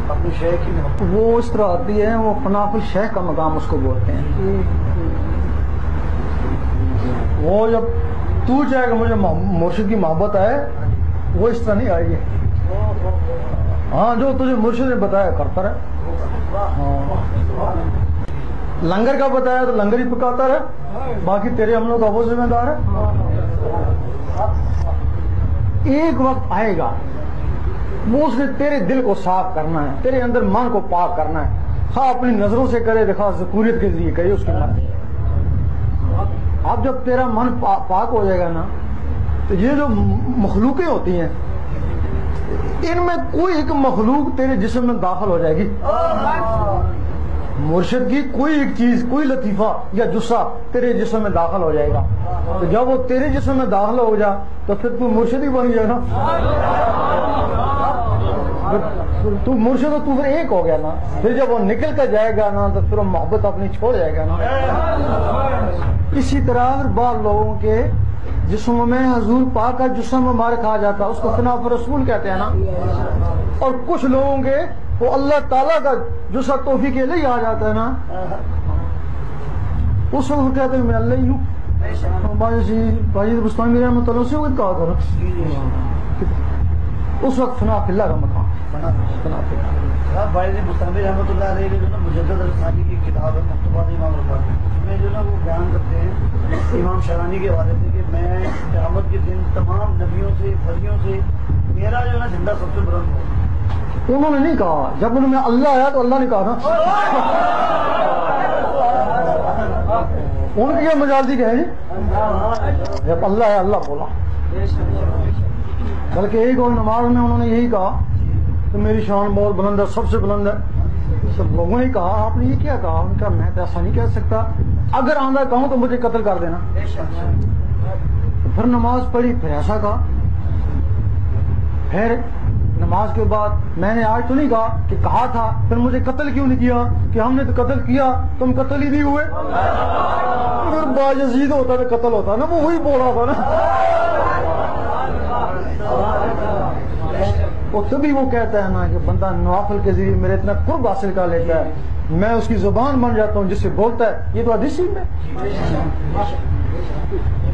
اپنے شیخ کی محبت وہ اس طرح آتی ہے، وہ فناف الشیخ کا مقام اس کو بولتے ہیں. وہ جب تو چاہے کہ مجھے مرشد کی محبت آئے، وہ اس طرح نہیں آئے گی. ہاں جو تجھے مرشد نے بتایا کرتا رہے. لنگر کا بتایا تو لنگر ہی پکاتا رہے، باقی تیرے عملوں کا وہ ذمہ دار ہے. ایک وقت آئے گا وہ اس نے تیرے دل کو صاف کرنا ہے، تیرے اندر من کو پاک کرنا ہے. خواہ اپنی نظروں سے کرے، دکھا ذکوریت کے ذریعے کرے، اس کی مرضی. اب جب تیرا من پاک ہو جائے گا نا، تو یہ جو مخلوقیں ہوتی ہیں ان میں کوئی ایک مخلوق تیرے جسم میں داخل ہو جائے گی. مرشد کی کوئی ایک چیز، کوئی لطیفہ یا جسہ تیرے جسم میں داخل ہو جائے گا. تو جب وہ تیرے جسم میں داخل ہو جا تو پھر تو مرشد ہی بن گیا نا. تو مرشد تو پھر ایک ہو گیا نا. پھر جب وہ نکل کر جائے گا نا تو پھر وہ محبت اپنی چھوڑ جائے گا نا. اسی طرح بعض لوگوں کے جسموں میں حضور پاک کا جسم مبارک آ جاتا، اس کو خناف رسول کہتے ہیں نا. اور کچھ لوگوں کے وہ اللہ تعالیٰ کا جسم توفیق کے لیے آ جاتا ہے نا، اس وقت کہتے ہیں میں اللہ ہی ہوں. بھائی بستانی رحمۃ اللہ سے وہ کہا کرو، اس وقت فنا فی اللہ کا مقام. بھائی مستعمیر رحمۃ اللہ علیہ جو نا مجدد الثانی کی کتاب ہے مکتوبات امام ربانی، اس میں جو نا وہ بیان کرتے ہیں امام شرانی کے حوالے سے کہ میں قیامت کے دن تمام نبیوں سے ولیوں سے میرا جو ہے نا جھنڈا سب سے بلند ہو. انہوں نے نہیں کہا، جب انہوں نے اللہ آیا تو اللہ نے کہا نا. ان کی مجازی کہ جب اللہ ہے اللہ بولا. بلکہ ایک اور نماز میں انہوں نے یہی کہا کہ میری شان بہت بلند ہے، سب سے بلند ہے. سب لوگوں نے کہا آپ نے یہ کیا کہا؟ ان کا میں تو ایسا نہیں کہہ سکتا، اگر آندہ کہوں تو مجھے قتل کر دینا. پھر نماز پڑھی، پھر ایسا کہا. پھر نماز کے بعد میں نے آج تو نہیں کہا کہ کہا تھا، پھر مجھے قتل کیوں نہیں کیا؟ کہ ہم نے تو قتل کیا، تم قتل ہی نہیں ہوئے. اگر باجزید ہوتا تو قتل ہوتا نا، وہ وہی بولا تھا نا. اور تبھی وہ کہتا ہے نا کہ بندہ نوافل کے ذریعے میرے اتنا قرب حاصل کر لیتا ہے، میں اس کی زبان بن جاتا ہوں جس سے بولتا ہے. یہ تو حدیث میں